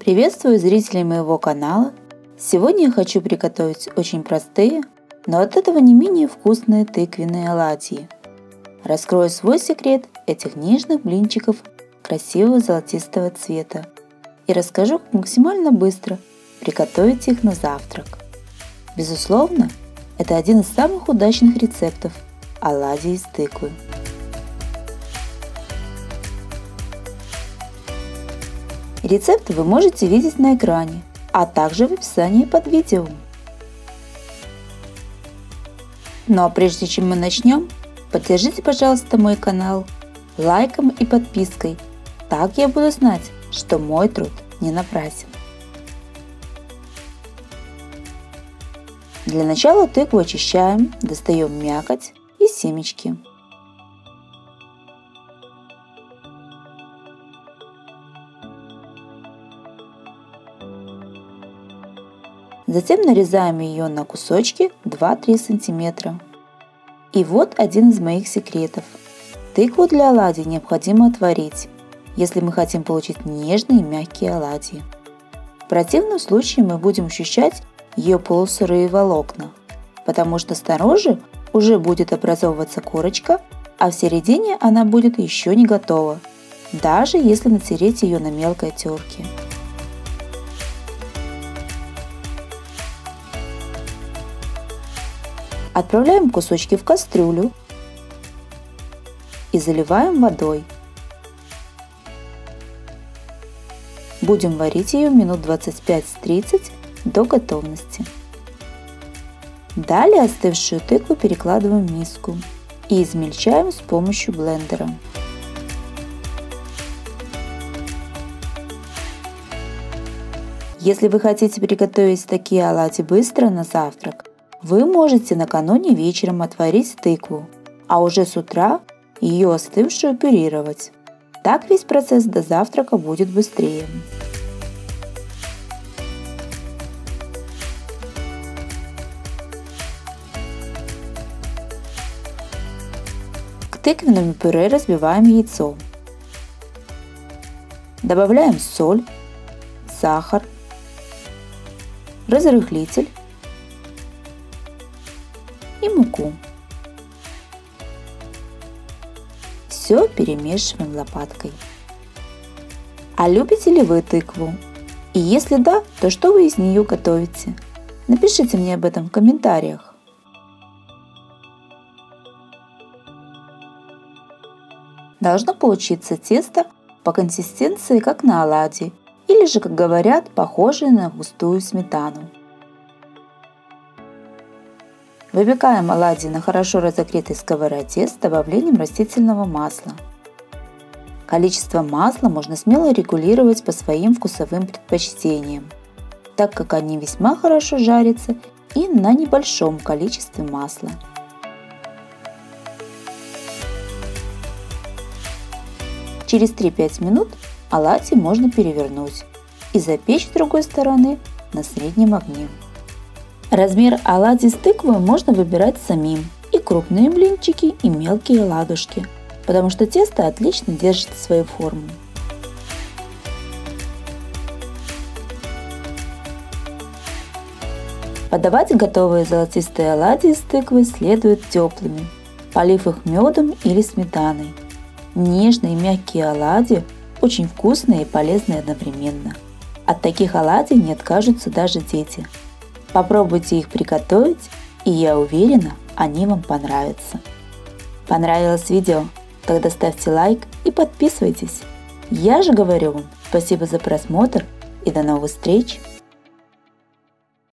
Приветствую зрителей моего канала! Сегодня я хочу приготовить очень простые, но от этого не менее вкусные тыквенные оладьи. Раскрою свой секрет этих нежных блинчиков красивого золотистого цвета и расскажу, как максимально быстро приготовить их на завтрак. Безусловно, это один из самых удачных рецептов оладий из тыквы. Рецепт вы можете видеть на экране, а также в описании под видео. Ну а прежде чем мы начнем, поддержите, пожалуйста, мой канал лайком и подпиской. Так я буду знать, что мой труд не напрасен. Для начала тыкву очищаем, достаем мякоть и семечки. Затем нарезаем ее на кусочки 2-3 см. И вот один из моих секретов. Тыкву для оладий необходимо отварить, если мы хотим получить нежные и мягкие оладьи. В противном случае мы будем ощущать ее полусырые волокна, потому что снаружи уже будет образовываться корочка, а в середине она будет еще не готова, даже если натереть ее на мелкой терке. Отправляем кусочки в кастрюлю и заливаем водой. Будем варить ее минут 25-30 до готовности. Далее остывшую тыкву перекладываем в миску и измельчаем с помощью блендера. Если вы хотите приготовить такие оладьи быстро на завтрак, вы можете накануне вечером отварить тыкву, а уже с утра ее остывшую пюрировать. Так весь процесс до завтрака будет быстрее. К тыквенному пюре разбиваем яйцо. Добавляем соль, сахар, разрыхлитель и муку. Все перемешиваем лопаткой. А любите ли вы тыкву? И если да, то что вы из нее готовите? Напишите мне об этом в комментариях. Должно получиться тесто по консистенции как на оладьи, или же, как говорят, похожее на густую сметану. Выпекаем оладьи на хорошо разогретой сковороде с добавлением растительного масла. Количество масла можно смело регулировать по своим вкусовым предпочтениям, так как они весьма хорошо жарятся и на небольшом количестве масла. Через 3-5 минут оладьи можно перевернуть и запечь с другой стороны на среднем огне. Размер оладий с тыквой можно выбирать самим, и крупные блинчики, и мелкие ладушки, потому что тесто отлично держит свою форму. Подавать готовые золотистые оладьи с тыквой следует теплыми, полив их медом или сметаной. Нежные и мягкие оладьи очень вкусные и полезные одновременно. От таких оладий не откажутся даже дети. Попробуйте их приготовить, и я уверена, они вам понравятся. Понравилось видео? Тогда ставьте лайк и подписывайтесь. Я же говорю вам спасибо за просмотр и до новых встреч!